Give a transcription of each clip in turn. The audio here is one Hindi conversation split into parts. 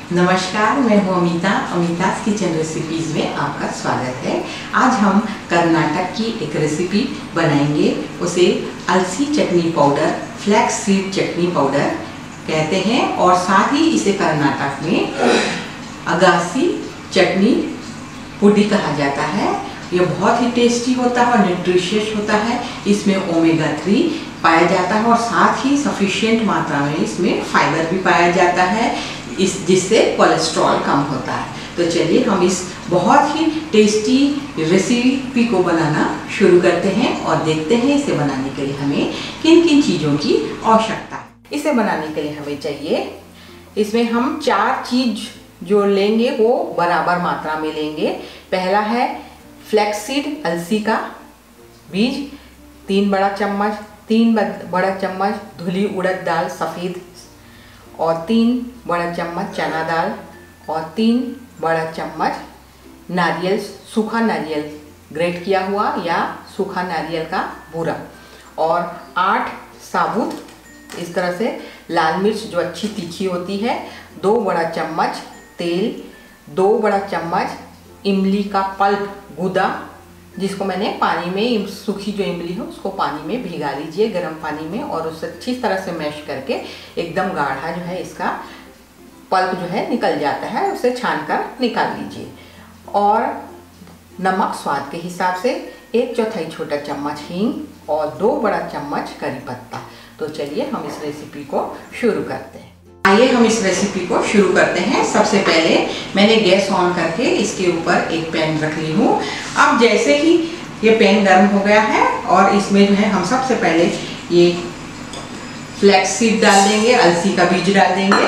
नमस्कार, मैं हूँ अमिता's किचन रेसिपीज़ में आपका स्वागत है। आज हम कर्नाटक की एक रेसिपी बनाएंगे, उसे अलसी चटनी पाउडर, फ्लैक्स सीड चटनी पाउडर कहते हैं और साथ ही इसे कर्नाटक में अगासी चटनी पुडी कहा जाता है। ये बहुत ही टेस्टी होता है और न्यूट्रिशियस होता है। इसमें ओमेगा 3 पाया जाता है और साथ ही सफिशिएंट मात्रा में इसमें फाइबर भी पाया जाता है, जिससे कोलेस्ट्रॉल कम होता है। तो चलिए हम इस बहुत ही टेस्टी रेसिपी को बनाना शुरू करते हैं और देखते हैं इसे बनाने के लिए हमें किन किन चीज़ों की आवश्यकता है। इसे बनाने के लिए हमें चाहिए, इसमें हम 4 चीज़ जो लेंगे वो बराबर मात्रा में लेंगे। पहला है फ्लैक्सीड, अलसी का बीज 3 बड़ा चम्मच, 3 बड़ा चम्मच धुली उड़द दाल सफ़ेद और 3 बड़ा चम्मच चना दाल और 3 बड़ा चम्मच नारियल, सूखा नारियल ग्रेट किया हुआ या सूखा नारियल का बूरा और 8 साबुत इस तरह से लाल मिर्च जो अच्छी तीखी होती है, 2 बड़ा चम्मच तेल, 2 बड़ा चम्मच इमली का पल्प गूदा, जिसको मैंने पानी में, सूखी जो इमली है उसको पानी में भिगा लीजिए गर्म पानी में और उसे अच्छी तरह से मैश करके एकदम गाढ़ा जो है इसका पल्प जो है निकल जाता है, उसे छान कर निकाल लीजिए। और नमक स्वाद के हिसाब से, 1/4 छोटा चम्मच हींग और 2 बड़ा चम्मच करी पत्ता। तो चलिए हम इस रेसिपी को शुरू करते हैं। आइए हम इस रेसिपी को शुरू करते हैं। सबसे पहले मैंने गैस ऑन करके इसके ऊपर एक पैन रख ली हूँ। अब जैसे ही ये पैन गर्म हो गया है और इसमें जो है हम सबसे पहले ये फ्लैक्स सीड डाल देंगे, अलसी का बीज डाल देंगे,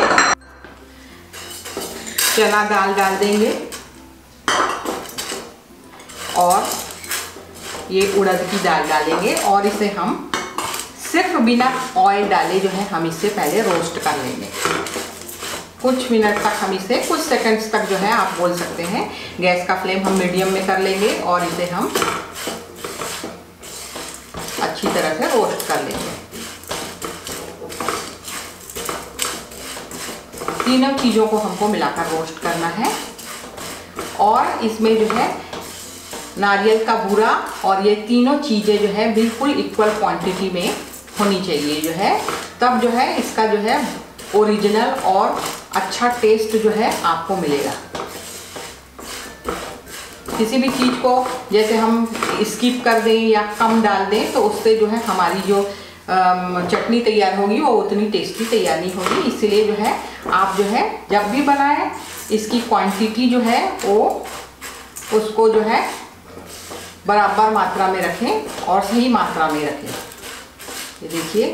चना दाल डाल देंगे और ये उड़द की दाल डालेंगे और इसे हम सिर्फ बिना ऑयल डाले जो है हम इसे पहले रोस्ट कर लेंगे। कुछ मिनट तक हम इसे, कुछ सेकंड्स तक जो है आप बोल सकते हैं। गैस का फ्लेम हम मीडियम में कर लेंगे और इसे हम अच्छी तरह से रोस्ट कर लेंगे। तीनों चीज़ों को हमको मिलाकर रोस्ट करना है और इसमें जो है नारियल का बूरा और ये तीनों चीज़ें जो है बिल्कुल इक्वल क्वांटिटी में होनी चाहिए जो है, तब जो है इसका जो है ओरिजिनल और अच्छा टेस्ट जो है आपको मिलेगा। किसी भी चीज़ को जैसे हम स्किप कर दें या कम डाल दें तो उससे जो है हमारी जो चटनी तैयार होगी वो उतनी टेस्टी तैयार नहीं होगी। इसलिए जो है आप जो है जब भी बनाएं इसकी क्वांटिटी जो है वो उसको जो है बराबर मात्रा में रखें और सही मात्रा में रखें। ये देखिए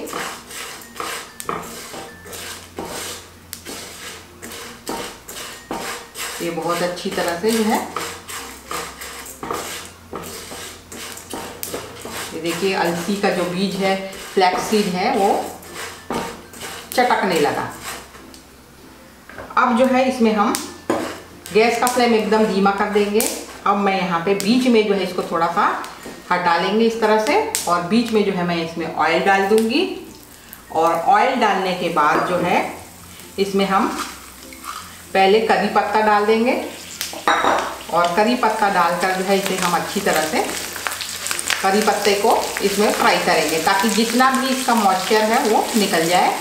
ये बहुत अच्छी तरह से जो है, ये देखिए अलसी का जो बीज है, फ्लैक्सीड है, वो चटकने लगा। अब जो है इसमें हम गैस का फ्लेम एकदम धीमा कर देंगे। अब मैं यहाँ पे बीच में जो है इसको थोड़ा सा हटा लेंगे इस तरह से और बीच में जो है मैं इसमें ऑयल डाल दूंगी और ऑयल डालने के बाद जो है इसमें हम पहले करी पत्ता डाल देंगे और करी पत्ता डालकर जो है इसे हम अच्छी तरह से करी पत्ते को इसमें फ्राई करेंगे ताकि जितना भी इसका मॉइस्चर है वो निकल जाए।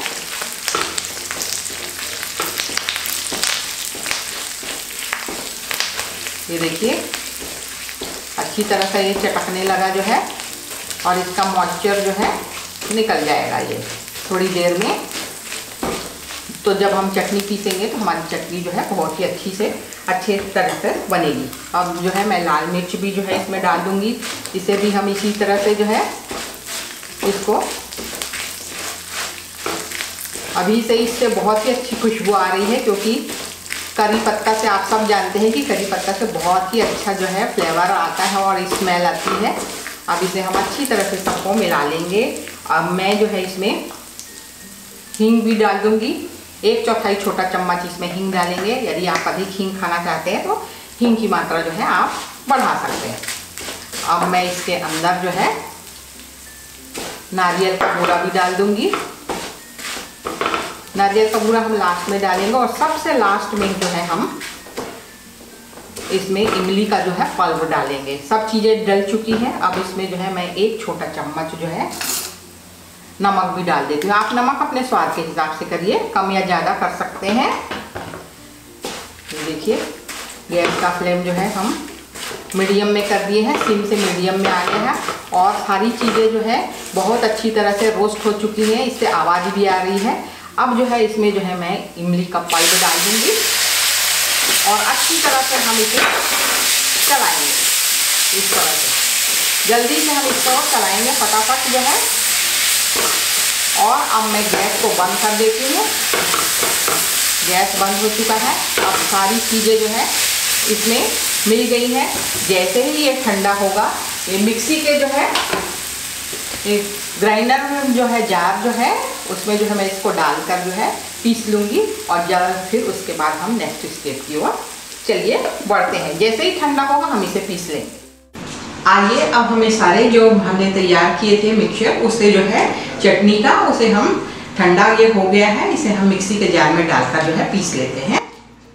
ये देखिए अच्छी तरह से ये चटकने लगा जो है और इसका मॉइस्चर जो है निकल जाएगा ये थोड़ी देर में। तो जब हम चटनी पीसेंगे तो हमारी चटनी जो है बहुत ही अच्छे तरह से बनेगी। अब जो है मैं लाल मिर्च भी जो है इसमें डाल दूंगी, इसे भी हम इसी तरह से जो है इसको, अभी से इससे बहुत ही अच्छी खुशबू आ रही है क्योंकि करी पत्ता से आप सब जानते हैं कि करी पत्ता से बहुत ही अच्छा जो है फ्लेवर आता है और स्मेल आती है। अब इसे हम अच्छी तरह से सबको मिला लेंगे। अब मैं जो है इसमें हींग भी डाल दूंगी, 1/4 छोटा चम्मच इसमें हींग डालेंगे। यदि आप अधिक हींग खाना चाहते हैं तो हींग की मात्रा जो है आप बढ़ा सकते हैं। अब मैं इसके अंदर जो है नारियल का बूरा भी डाल दूंगी नारियल का बूरा हम लास्ट में डालेंगे और सबसे लास्ट में जो है हम इसमें इमली का जो है पल्प डालेंगे। सब चीज़ें डल चुकी हैं। अब इसमें जो है मैं 1 छोटा चम्मच जो है नमक भी डाल देती हूँ। आप नमक अपने स्वाद के हिसाब से करिए, कम या ज़्यादा कर सकते हैं। देखिए गैस का फ्लेम जो है हम मीडियम में कर दिए हैं, सिम से मीडियम में आ गया है और सारी चीज़ें जो है बहुत अच्छी तरह से रोस्ट हो चुकी हैं, इससे आवाज़ भी आ रही है। अब जो है इसमें जो है मैं इमली का पल्प डाल दूँगी और अच्छी तरह से हम इसे चलाएंगे। इस तरह से जल्दी से हम इसको चलाएंगे फटाफट जो है। और अब मैं गैस को बंद कर देती हूँ। गैस बंद हो चुका है। अब सारी चीज़ें जो है इसमें मिल गई हैं। जैसे ही ये ठंडा होगा, ये मिक्सी के जो है ग्राइंडर में जो है जार जो है उसमें जो है मैं इसको डालकर जो है पीस लूँगी और जल्द फिर उसके बाद हम नेक्स्ट स्टेप की ओर चलिए बढ़ते हैं। जैसे ही ठंडा होगा हम इसे पीस लेंगे। आइए अब हमें सारे जो हमने तैयार किए थे मिक्सचर, उससे जो है चटनी का, उसे हम ठंडा ये हो गया है, इसे हम मिक्सी के जार में डालकर जो है पीस लेते हैं।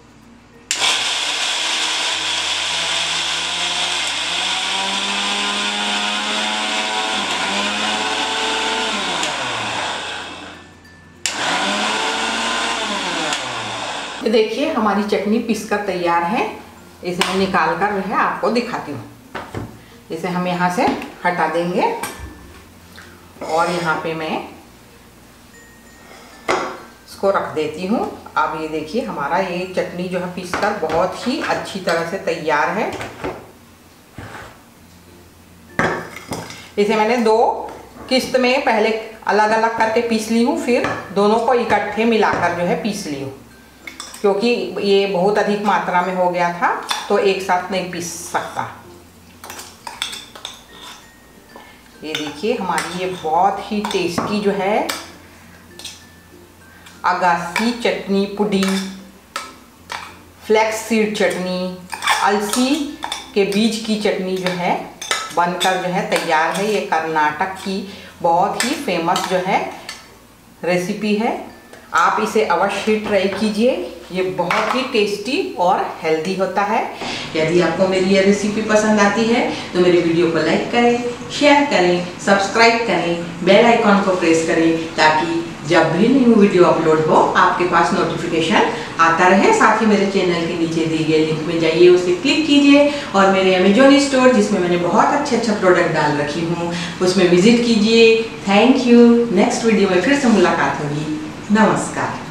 देखिए हमारी चटनी पीसकर तैयार है। इसे मैं निकाल कर जो है आपको दिखाती हूँ। इसे हम यहाँ से हटा देंगे और यहाँ पे मैं इसको रख देती हूँ। अब ये देखिए हमारा ये चटनी जो है पीसकर बहुत ही अच्छी तरह से तैयार है। इसे मैंने 2 किस्त में पहले अलग अलग करके पीस ली हूँ, फिर दोनों को इकट्ठे मिलाकर जो है पीस ली हूँ, क्योंकि ये बहुत अधिक मात्रा में हो गया था तो एक साथ नहीं पीस सकता। ये देखिए हमारी ये बहुत ही टेस्टी जो है अगासी चटनी पुडिंग, फ्लैक्स सीड चटनी, अलसी के बीज की चटनी जो है बनकर जो है तैयार है। ये कर्नाटक की बहुत ही फेमस जो है रेसिपी है। आप इसे अवश्य ट्राई कीजिए। ये बहुत ही टेस्टी और हेल्दी होता है। यदि आपको मेरी ये रेसिपी पसंद आती है तो मेरे वीडियो को लाइक करें, शेयर करें, सब्सक्राइब करें, बेल आइकॉन को प्रेस करें ताकि जब भी न्यू वीडियो अपलोड हो आपके पास नोटिफिकेशन आता रहे। साथ ही मेरे चैनल के नीचे दिए गए लिंक में जाइए, उसे क्लिक कीजिए और मेरे अमेजोन स्टोर जिसमें मैंने बहुत अच्छे प्रोडक्ट डाल रखी हूँ उसमें विजिट कीजिए। Thank you. नेक्स्ट वीडियो में फिर से मुलाकात होगी। नमस्कार।